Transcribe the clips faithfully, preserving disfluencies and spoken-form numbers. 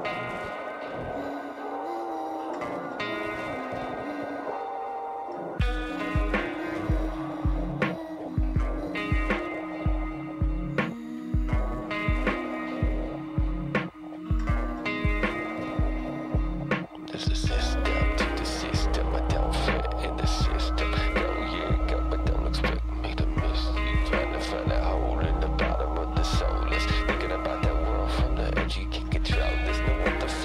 There's a system to the system. I don't fit in the system. Go, yeah, go, but don't expect me to miss you. Trying to find that hole in the bottom of the soulless. Thinking about that world from the edge, you can't control this. Know what the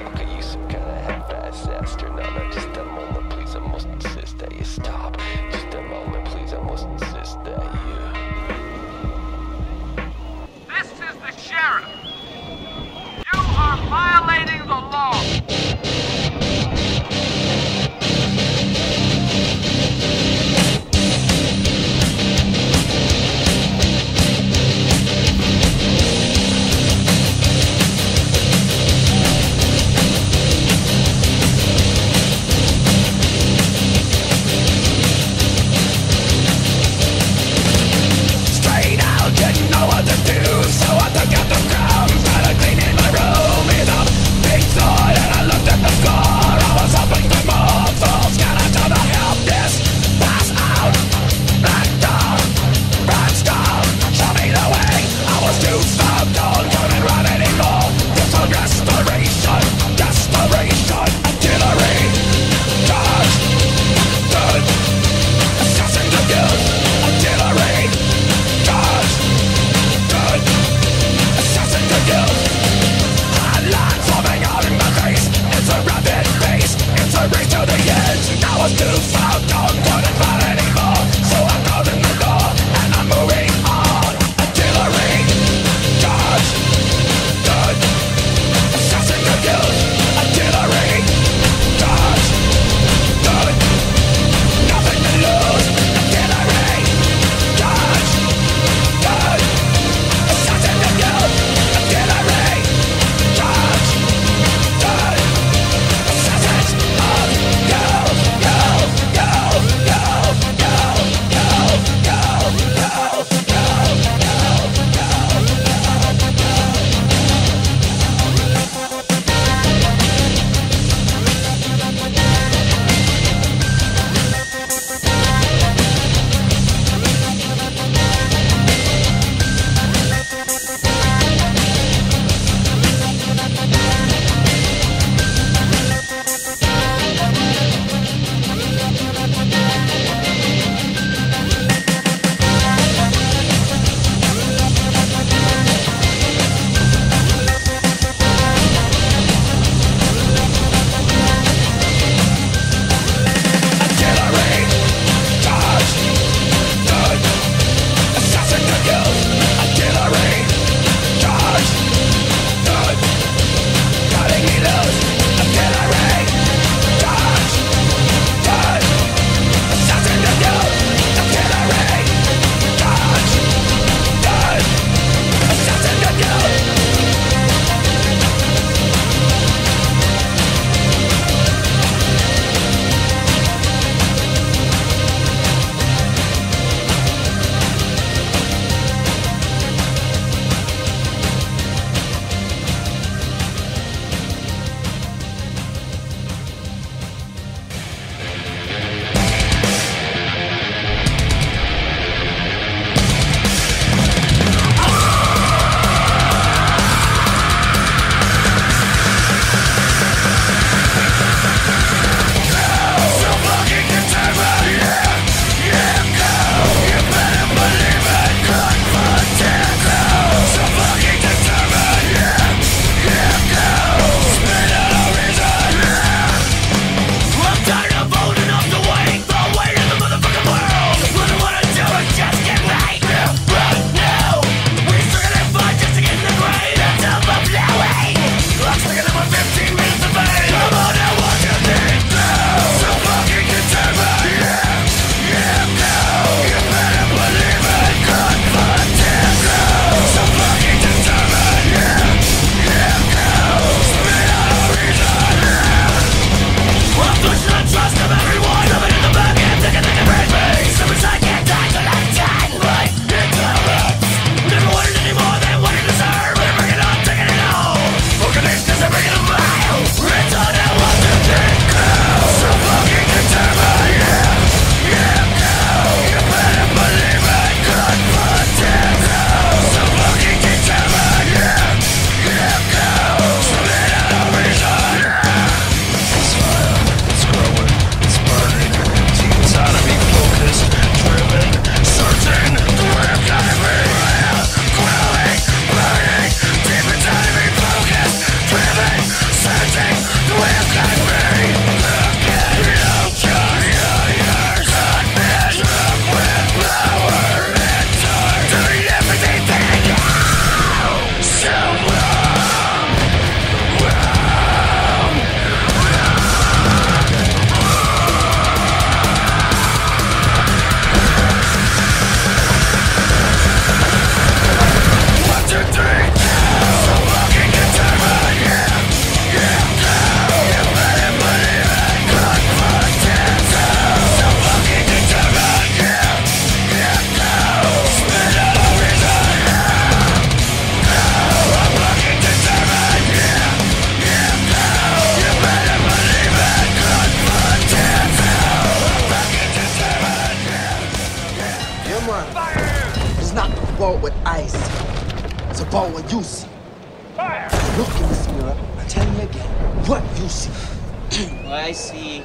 It's not a ball with ice. It's a ball with you see. Fire. Look in this mirror. Tell me again what you see. What I see.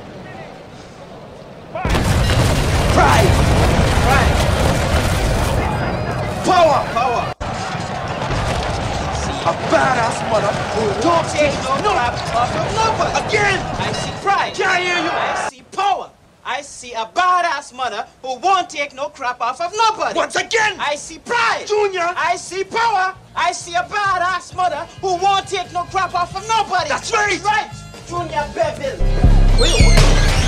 Fire. Pride. Pride. Power. Power. See. A badass mother who don't take no crap off of nobody. Again. I see pride. Can't hear you. I see power. I see a badass mother who won't take no crap off of nobody. Once again. I see pride. Junior. I see power. I see a badass mother who won't take no crap off of nobody. That's right. Right. Junior Bevel. Wait, wait.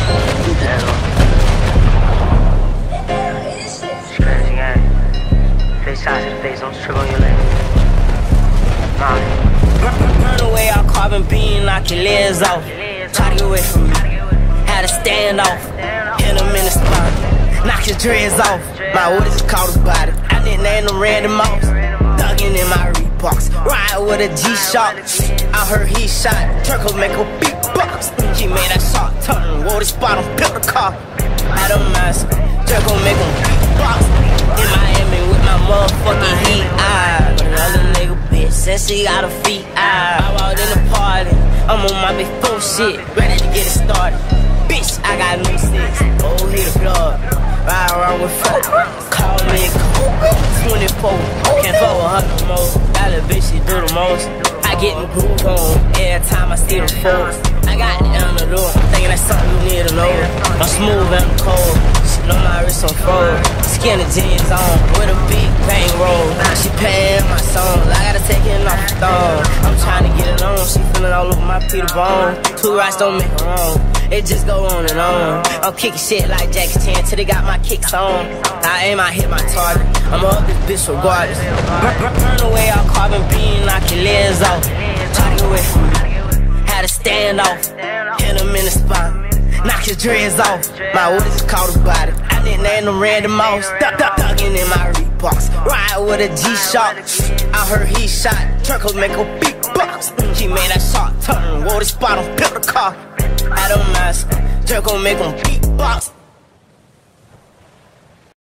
Crazy gang. Face size to the face, don't trip on your leg. Nah. Burn away our carbon beam, knock your legs off. Try to get away from me. Had a standoff, hit him in the spot, knock his dreads off. My what is called a body. I didn't name them random mouse. Thuggin' in my Reeboks, ride with a G-Shock. I heard he shot, Turco make a beatbox. He made that shot turn, wore the spot on built the car. I don't mask, Turco make him beatbox. In Miami with my motherfucking heat eye. Another nigga bitch, since he got a feet eye. I out in the party, I'm on my big full shit, ready to get it started. Bitch, I got new six, oh, hit the plug. Ride around with folk, call me a twenty-four, can't fuck with her no more. That little bitch, she do the most. I get the groove on, every time I see them folks. I got the antidote, thinking that's something you need to know. I'm smooth and I'm cold, she know my wrist on fold. Skinny jeans on, with a big bang roll. She paying my songs, I gotta take it off the thong. I'm trying to get it on, she feeling all over my Peter Bone. Two rights don't make her wrong. It just go on and on. I'm kicking shit like Jackie Chan till they got my kicks on. I aim, I hit my target. I'm up this bitch regardless. Burn, burn away our carbon beam, knock your legs off. Try to get away from me. Had a standoff, hit him in the spot, knock his dreads off. My what is called a body. I didn't name them random mouse. Thuggin' in my Reeboks, ride with a G-Shock. I heard he shot, Turco make a beatbox. He made that shot turn, wore the spot on built the car. I don't mask, Turco make him beatbox.